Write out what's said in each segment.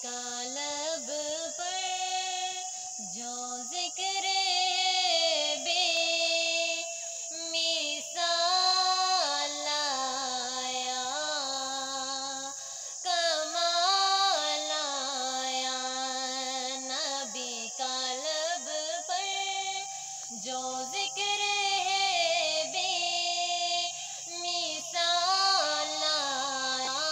کا لب پر جو ذکر بے مثال آیا، کمال آیا، نبی کا لب پر جو ذکر بے مثال آیا،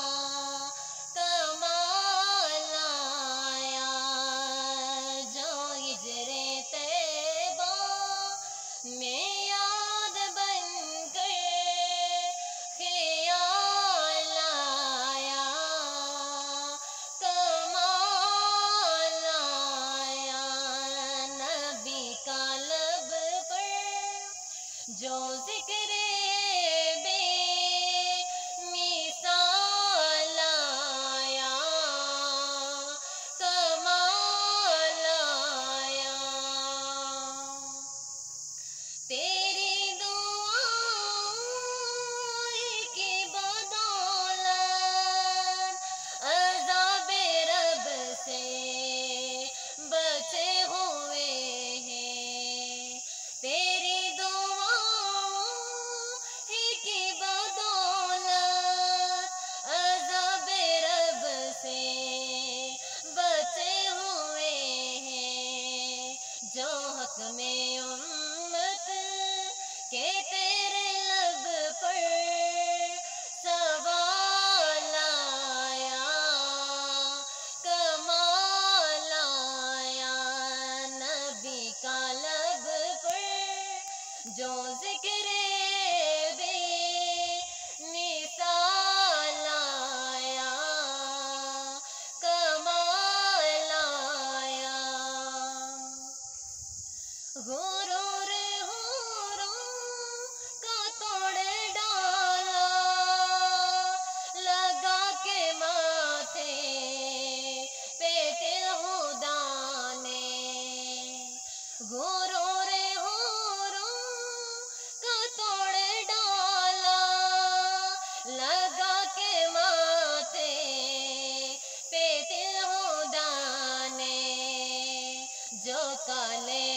کمال آیا، جو ہجر طیبہ میں یاد بن کر خیال آیا، کمال آیا، نبی کا لب پر جو ذکر بے مثال آیا، کمال آیا، تیری دعائیں کی بدولت عذاب رب سے بچے ہوئے ہیں، تیری دعائیں کی بدولت عذاب رب سے بچے ہوئے ہیں، جو حق میں امت کہ تیرے لب پر سوال آیا، کمال آیا، نبی کا لب پر جو ذکر بے مثال آیا، کمال آیا، غرور کا توڑ ڈالا، لگا کے ماتھے پہ تل خدا نے، غرور کا توڑ ڈالا، لگا کے ماتھے پہ تل خدا نے، جو کالے